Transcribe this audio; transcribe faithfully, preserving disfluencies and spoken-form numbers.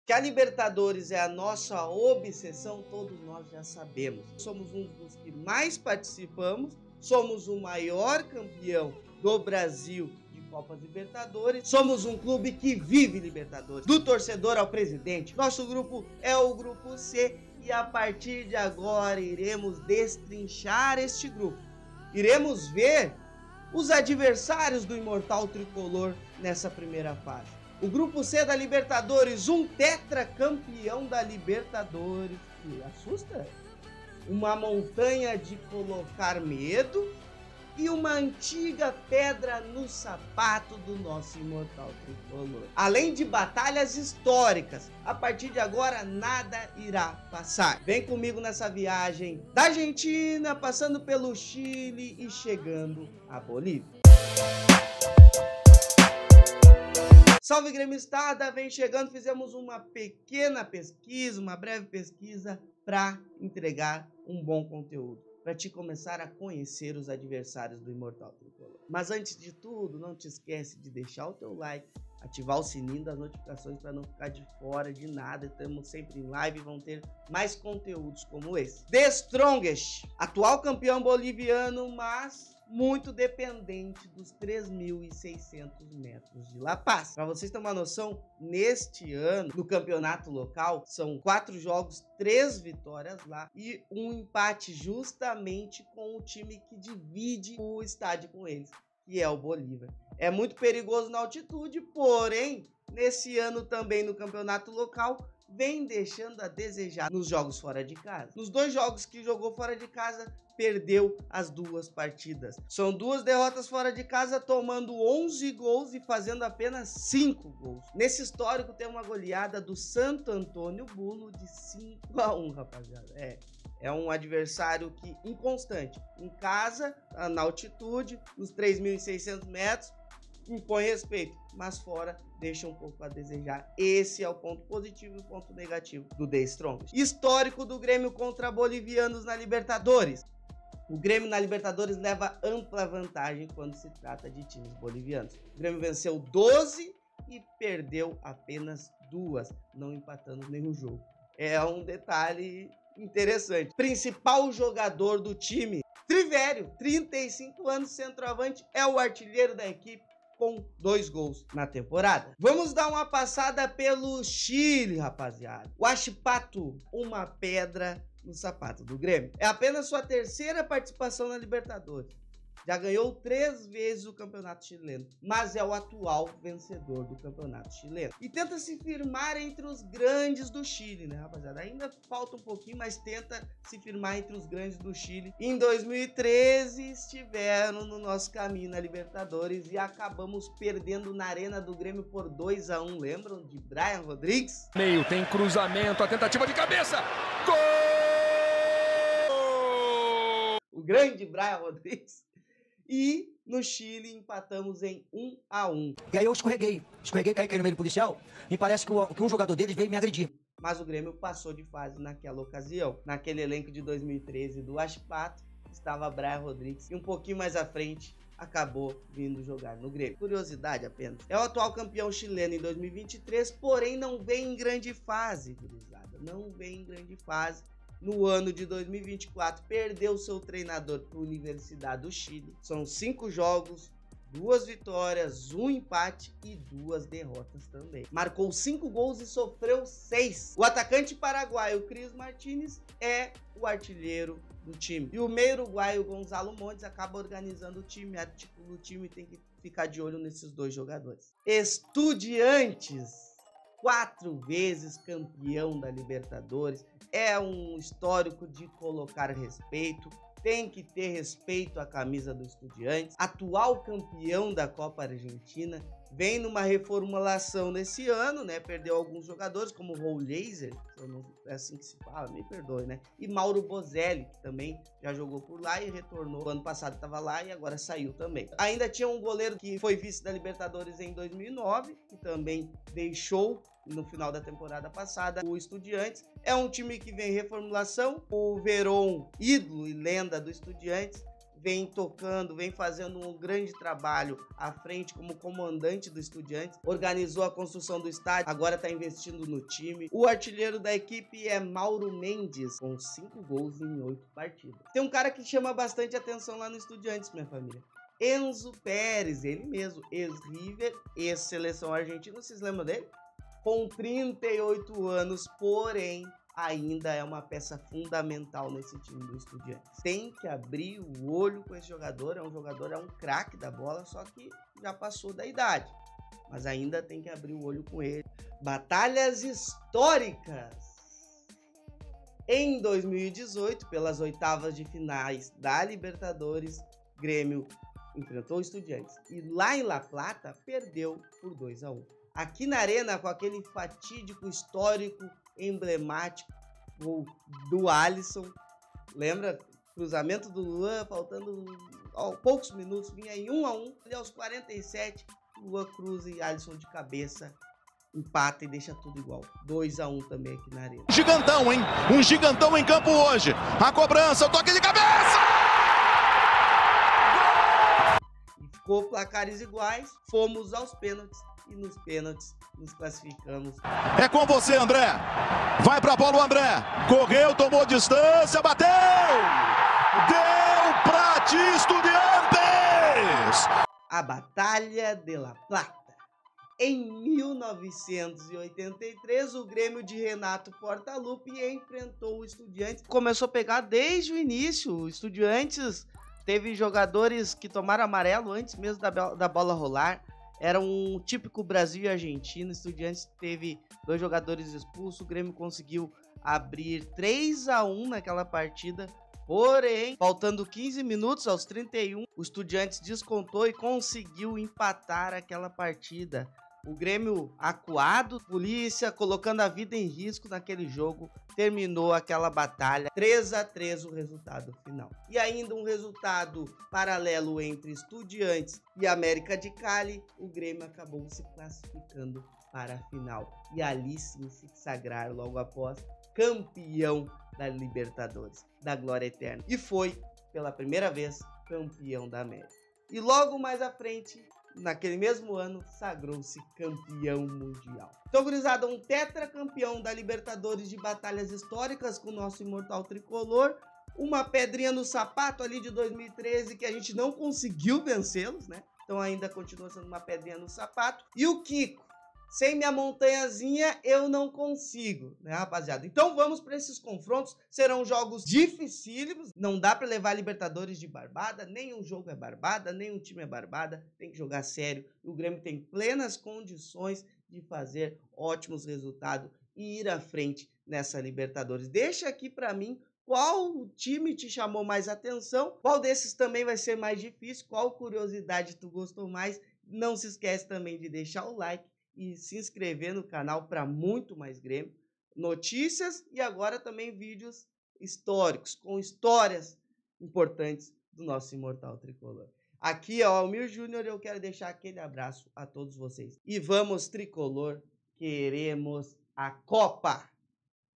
Que a Libertadores é a nossa obsessão, todos nós já sabemos. Somos um dos que mais participamos, somos o maior campeão do Brasil de Copas Libertadores, somos um clube que vive Libertadores, do torcedor ao presidente. Nosso grupo é o Grupo C e a partir de agora iremos destrinchar este grupo. Iremos ver os adversários do Imortal Tricolor nessa primeira fase. O Grupo C da Libertadores, um tetracampeão da Libertadores, que assusta, uma montanha de colocar medo e uma antiga pedra no sapato do nosso Imortal Tricolor. Além de batalhas históricas, a partir de agora nada irá passar. Vem comigo nessa viagem da Argentina, passando pelo Chile e chegando à Bolívia. Salve gremistada, vem chegando, fizemos uma pequena pesquisa, uma breve pesquisa para entregar um bom conteúdo, para te começar a conhecer os adversários do Imortal Tricolor. Mas antes de tudo, não te esquece de deixar o teu like, ativar o sininho das notificações para não ficar de fora de nada. Estamos sempre em live e vão ter mais conteúdos como esse. The Strongest, atual campeão boliviano, mas muito dependente dos três mil e seiscentos metros de La Paz. Para vocês terem uma noção, neste ano, no campeonato local, são quatro jogos, três vitórias lá e um empate justamente com o time que divide o estádio com eles, que é o Bolívar. É muito perigoso na altitude, porém, nesse ano também no campeonato local, vem deixando a desejar nos jogos fora de casa. Nos dois jogos que jogou fora de casa, perdeu as duas partidas. São duas derrotas fora de casa, tomando onze gols e fazendo apenas cinco gols. Nesse histórico tem uma goleada do Santo Antônio Bulo de cinco a um, rapaziada. É, é um adversário que inconstante. Em casa, na altitude, nos três mil e seiscentos metros, impõe respeito, mas fora deixa um pouco a desejar. Esse é o ponto positivo e o ponto negativo do The Strongest. Histórico do Grêmio contra bolivianos na Libertadores. O Grêmio na Libertadores leva ampla vantagem quando se trata de times bolivianos. O Grêmio venceu doze e perdeu apenas duas, não empatando nenhum jogo. É um detalhe interessante. Principal jogador do time, Trivério, trinta e cinco anos, centroavante, é o artilheiro da equipe, com dois gols na temporada. Vamos dar uma passada pelo Chile, rapaziada. O Huachipato, uma pedra no sapato do Grêmio. É apenas sua terceira participação na Libertadores. Já ganhou três vezes o campeonato chileno, mas é o atual vencedor do campeonato chileno. E tenta se firmar entre os grandes do Chile, né, rapaziada? Ainda falta um pouquinho, mas tenta se firmar entre os grandes do Chile. Em dois mil e treze, estiveram no nosso caminho na Libertadores e acabamos perdendo na Arena do Grêmio por dois a um. Lembram de Brian Rodrigues? Meio, tem cruzamento, a tentativa de cabeça. Gol! O grande Brian Rodrigues. E no Chile empatamos em um a um. E aí eu escorreguei, escorreguei, caí, caí no meio do policial e parece que, o, que um jogador deles veio me agredir. Mas o Grêmio passou de fase naquela ocasião. Naquele elenco de dois mil e treze do Huachipato estava Brian Rodrigues e um pouquinho mais à frente acabou vindo jogar no Grêmio. Curiosidade apenas. É o atual campeão chileno em dois mil e vinte e três, porém não vem em grande fase, gurizada. Não vem em grande fase. No ano de dois mil e vinte e quatro, perdeu seu treinador para a Universidade do Chile. São cinco jogos, duas vitórias, um empate e duas derrotas também. Marcou cinco gols e sofreu seis. O atacante paraguaio Cris Martínez é o artilheiro do time. E o meio uruguaio Gonzalo Montes acaba organizando o time, articula o time, tem que ficar de olho nesses dois jogadores. Estudiantes, quatro vezes campeão da Libertadores. É um histórico de colocar respeito, tem que ter respeito à camisa do Estudiantes. Atual campeão da Copa Argentina, vem numa reformulação nesse ano, né? Perdeu alguns jogadores, como o Raul Laser, é assim que se fala, me perdoe, né? E Mauro Bozelli, que também já jogou por lá e retornou. O ano passado estava lá e agora saiu também. Ainda tinha um goleiro que foi vice da Libertadores em dois mil e nove, que também deixou no final da temporada passada o Estudiantes. É um time que vem em reformulação. O Verón, ídolo e lenda do Estudiantes, vem tocando, vem fazendo um grande trabalho à frente como comandante do Estudiantes, organizou a construção do estádio, agora está investindo no time. O artilheiro da equipe é Mauro Mendes, com cinco gols em oito partidas. Tem um cara que chama bastante atenção lá no Estudiantes, minha família. Enzo Pérez, ele mesmo, ex-River, ex-seleção argentina, vocês lembram dele? Com trinta e oito anos, porém, ainda é uma peça fundamental nesse time do Estudiantes. Tem que abrir o olho com esse jogador, é um jogador, é um craque da bola, só que já passou da idade. Mas ainda tem que abrir o olho com ele. Batalhas históricas! Em dois mil e dezoito, pelas oitavas de finais da Libertadores, Grêmio enfrentou o Estudiantes. E lá em La Plata, perdeu por dois a um. Aqui na Arena, com aquele fatídico histórico emblemático do Alisson, lembra? Cruzamento do Luan, faltando ó, poucos minutos, vinha em um a um, e aos quarenta e sete, Luan cruza e Alisson de cabeça empata e deixa tudo igual. dois a um também aqui na Arena. Gigantão, hein? Um gigantão em campo hoje. A cobrança, o toque de cabeça! E ficou placares iguais, fomos aos pênaltis. E nos pênaltis nos classificamos. É com você, André. Vai pra bola o André. Correu, tomou distância, bateu! Deu pra ti, Estudiantes! A Batalha de La Plata. Em mil novecentos e oitenta e três, o Grêmio de Renato Portaluppi enfrentou o Estudiantes. Começou a pegar desde o início. O Estudiantes teve jogadores que tomaram amarelo antes mesmo da, da bola rolar. Era um típico Brasil e Argentina. O Estudiantes teve dois jogadores expulsos. O Grêmio conseguiu abrir três a um naquela partida. Porém, faltando quinze minutos aos trinta e um, o Estudiantes descontou e conseguiu empatar aquela partida. O Grêmio acuado, polícia colocando a vida em risco naquele jogo, terminou aquela batalha, três a três o resultado final. E ainda um resultado paralelo entre Estudiantes e América de Cali, o Grêmio acabou se classificando para a final. E ali sim se sagrar logo após campeão da Libertadores, da Glória Eterna. E foi, pela primeira vez, campeão da América. E logo mais à frente, naquele mesmo ano, sagrou-se campeão mundial. Então, gurizada, um tetracampeão da Libertadores de batalhas históricas com o nosso imortal tricolor. Uma pedrinha no sapato ali de dois mil e treze que a gente não conseguiu vencê-los, né? Então ainda continua sendo uma pedrinha no sapato. E o Kiko, sem minha montanhazinha eu não consigo, né, rapaziada? Então vamos para esses confrontos. Serão jogos dificílimos. Não dá para levar Libertadores de barbada. Nenhum jogo é barbada, nenhum time é barbada. Tem que jogar sério. O Grêmio tem plenas condições de fazer ótimos resultados e ir à frente nessa Libertadores. Deixa aqui para mim qual time te chamou mais atenção. Qual desses também vai ser mais difícil. Qual curiosidade tu gostou mais. Não se esquece também de deixar o like e se inscrever no canal para muito mais Grêmio, notícias e agora também vídeos históricos, com histórias importantes do nosso imortal tricolor. Aqui é o Almir Júnior e eu quero deixar aquele abraço a todos vocês. E vamos, tricolor, queremos a Copa!